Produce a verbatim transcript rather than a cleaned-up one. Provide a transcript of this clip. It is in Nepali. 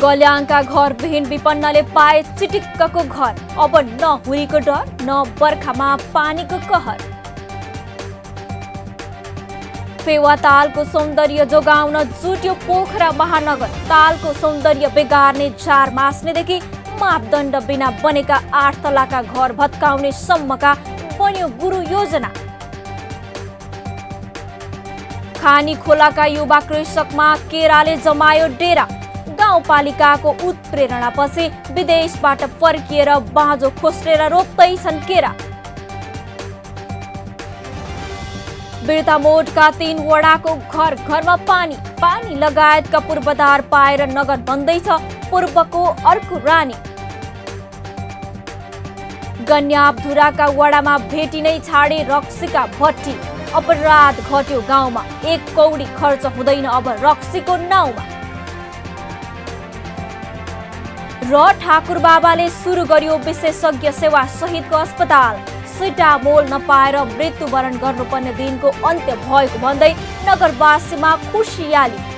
गल्याङका घरविहीन विपन्नले पाए चिटिक्कको घर, अब न हुरीको डर न बर्खामा पानीको कहर। फेवा तालको सौन्दर्य जोगाउन जुट्यो पोखरा महानगर, तालको सौन्दर्य बिगार्ने झार मास्नेदेखि मापदण्ड बिना बनेका आठ तलाका घर भत्काउने सम्मका बन्यो गुरु योजना। खानी खोलाका युवा कृषकमा केराले जमायो डेरा, गाउँपालिकाको उत्प्रेरणापछि विदेशबाट फर्किएर बाँझो खोस्रेर रोप्दैछन् केरा। बिर्तामोडका तीन वडाको घर घरमा पानी, पानी लगायतका पूर्वाधार पाएर नगर बन्दैछ पूर्वको अर्को रानी। गन्याबधुराका वडामा भेटिनै छाडे रक्सीका भट्टी, अपराध घट्यो गाउँमा, एक कौडी खर्च हुँदैन अब रक्सीको नाउँमा। र ठाकुर बाबाले सुरु गर्यो विशेषज्ञ सेवा सहितको अस्पताल, सिटामोल नपाएर मृत्युवरण गर्नुपर्ने दिनको अन्त्य भएको भन्दै नगरवासीमा खुसियाली।